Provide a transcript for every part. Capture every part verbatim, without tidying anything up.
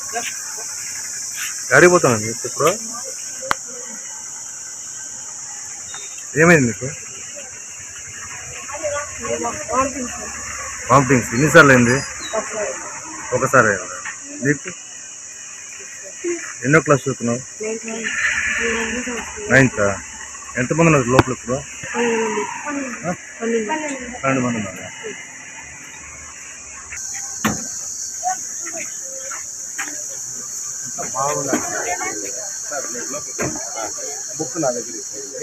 గాడిపోతాను ఇప్పుడు ఏమైంది మీకు? వామిటింగ్స్ ఎన్నిసార్లు అయింది? ఒకసారి అయిందా? నీకు ఎన్నో క్లాస్ చదువుతున్నావు? నైన్త్. ఎంతమంది ఉన్నారు లోపల ఇప్పుడు? పన్నెండు మంది ఉన్నారు. బుక్ నా దగ్గర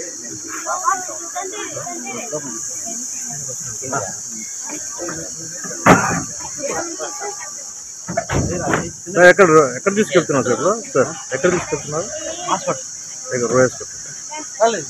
ఎక్కడ ఎక్కడ తీసుకెళ్తున్నారు సార్? సార్ ఎక్కడ తీసుకెళ్తున్నారు? హాస్పిటల్ దగ్గర రోయ్ హాస్పిటల్.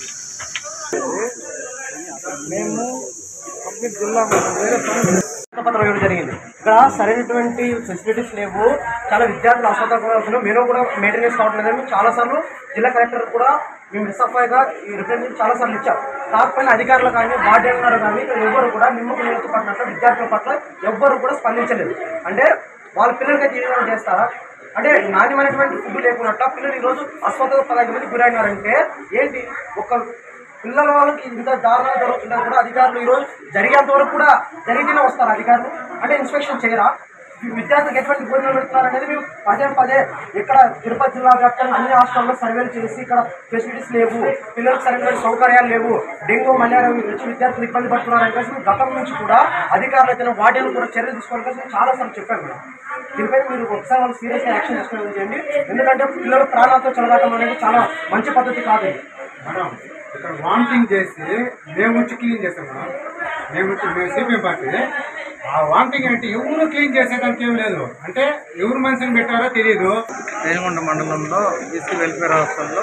మేము కంప్లీట్ జిల్లా పత్రం ఇవ్వడం జరిగింది. ఇక్కడ సరైనటువంటి ఫెసిలిటీస్ లేవు. చాలా విద్యార్థులు అస్వస్థ మేము కూడా మెయింటెనెన్స్ కావట్లేదని చాలాసార్లు జిల్లా కలెక్టర్ కూడా మేము ఎస్ఎఫ్ఐగా ఈ రిప్రజెంటేషన్ చాలాసార్లు ఇచ్చాం. కాకపోయినా అధికారులు కానీ వార్డెన్ గారు కానీ ఎవ్వరు కూడా నిమ్మకు నీళ్ళతో పట్టినట్టు విద్యార్థుల పట్ల ఎవ్వరు కూడా స్పందించలేదు. అంటే వాళ్ళ పిల్లలకైతే ఏమైనా చేస్తారా? అంటే నాణ్యమైనటువంటి ఫుడ్ లేకున్నట్ట పిల్లలు ఈరోజు అస్వస్థత పదహైదు మంది గురైనారంటే ఏంటి? ఒక పిల్లల వాళ్ళకి ఇంత దారుణాలు జరుగుతున్నా కూడా అధికారులు ఈరోజు జరిగేంత వరకు కూడా జరిగితేనే వస్తారు అధికారులు. అంటే ఇన్స్పెక్షన్ చేయరా? విద్యార్థులకు ఎటువంటి భోజనం పెడుతున్నారు అనేది మేము పదే పదే ఇక్కడ తిరుపతి జిల్లా వ్యాప్తంగా అన్ని హాస్టల్లో సర్వేలు చేసి ఇక్కడ ఫెసిలిటీస్ లేవు, పిల్లలకు సరైన సౌకర్యాలు లేవు, డెంగ్యూ మలేరియా వచ్చి విద్యార్థులు ఇబ్బంది పడుతున్నారని కలిసి గతం నుంచి కూడా అధికారులు అయితే వార్డెన్లు కూడా చర్యలు తీసుకోవాలని కలిసి చాలాసార్లు చెప్పాను మేడం. దీనిపై మీరు ఒకసారి వాళ్ళు సీరియస్గా యాక్షన్ తీసుకుని చేయండి. ఎందుకంటే పిల్లలు ప్రాణాలతో చెలగాటం అనేది చాలా మంచి పద్ధతి కాదు మేడం. ఇక్కడ వామిటింగ్ చేసి మేము వచ్చి క్లీన్ చేస్తాం మేడం. మేము వచ్చి మేము సిపిఎం పార్టీ ఆ వామిటింగ్ అంటే ఎవరు క్లీన్ చేసేదానికి ఏం లేదు. అంటే ఎవరు మనిషిని పెట్టారో తెలియదు. రేణిగుంట మండలంలో బీసీ వెల్ఫేర్ హాస్టల్లో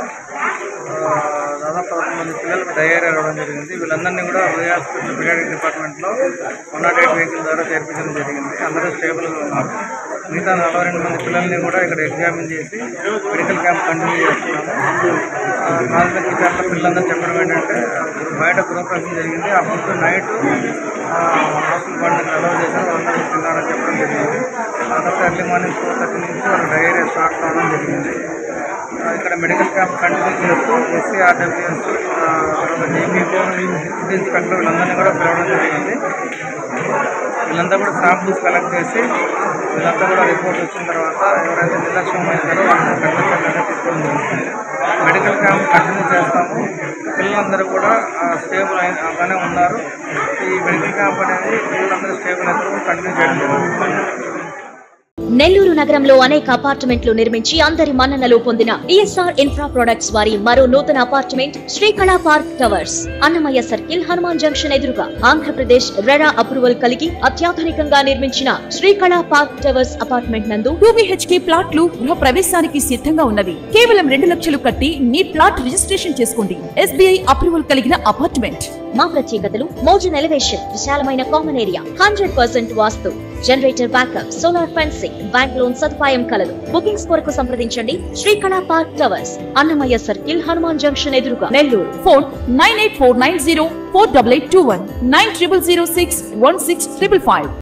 దాదాపు పదకొండు మంది పిల్లలకు డయేరియా రావడం జరిగింది. వీళ్ళందరినీ కూడా రోయ్ హాస్పిటల్ పీడియాట్రిక్ డిపార్ట్మెంట్లో వన్ నాట్ ఎయిట్ వెహికల్ ద్వారా చేర్పించడం జరిగింది. అందరూ స్టేబుల్గా ఉన్నారు. మిగతా నలభై రెండు మంది పిల్లల్ని కూడా ఇక్కడ ఎగ్జామిన్ చేసి మెడికల్ క్యాంప్ కంటిన్యూ చేస్తున్నాము. ప్రాథమిక విచారణ పిల్లలందరూ చెప్పడం ఏంటంటే బయట గృహప్రవేశం జరిగింది. ఆ ఫుడ్ నైట్ హాస్టల్ పండుగ అలౌ చేశారు, అందరూ తిన్నారని చెప్పడం జరిగింది. ఆ తర్వాత ఎర్లీ మార్నింగ్ ఫోర్ థర్టీ నుంచి వాళ్ళ డయేరియా స్టార్ట్ కావడం జరిగింది. ఇక్కడ మెడికల్ క్యాంప్ కంటిన్యూ చేస్తూ ఎస్సీ ఆర్డబ్ల్యూఎస్ తర్వాత జేబీఓ ఇన్స్పెక్టర్ వీళ్ళందరినీ కూడా పిలవడం జరిగింది. వీళ్ళంతా కూడా శాంపుల్స్ కలెక్ట్ చేసి వీళ్ళంతా కూడా రిపోర్ట్ వచ్చిన తర్వాత ఎవరైతే నిర్లక్ష్యం అయిందో వాళ్ళని కండిషన్గా తీసుకోవడం జరుగుతుంది. మెడికల్ క్యాంప్ కంటిన్యూ చేస్తాము. పిల్లలందరూ కూడా స్టేబుల్ అయిగానే ఉన్నారు. ఈ మెడికల్ క్యాంప్ అనేది పిల్లలందరూ స్టేబుల్ అయితే కంటిన్యూ చేయడం జరుగుతుంది. నెల్లూరు నగరంలో అనేక అపార్ట్మెంట్లు నిర్మించి అందరి మన్ననలు పొందిన ఈఎస్ఆర్ ఇన్ఫ్రా ప్రొడక్ట్స్ వారి మరో నూతన apartment Srikala park towers Annamayya circle Hanuman junction ఎదురుగా ఆంధ్రప్రదేశ్ రెరా అప్రూవల్ కలిగి అత్యాధునికంగా నిర్మించిన శ్రీకళా పార్క్ టవర్స్ అపార్ట్మెంట్ నందు టూ బిహెచ్కే ప్లాట్లు గృహ ప్రవేశానికి సిద్ధంగా ఉన్నవి. కేవలం రెండు లక్షలు కట్టి మీ ప్లాట్ రిజిస్ట్రేషన్ చేసుకోండి. ఎస్బీఐ అప్రూవల్ కలిగిన అపార్ట్మెంట్. మా ప్రత్యేకతలు మోడర్న్ ఎలివేషన్, విశాలమైన common area, hundred percent vastu, generator backup, solar fencing, bank loan సదుపాయం కలదు. బుకింగ్స్ కొరకు సంప్రదించండి. Srikala park towers, Annamayya circle, Hanuman junction ఎదురుగా, Nellore. Phone nine eight four nine zero four eight eight two one, nine zero zero six one six triple five.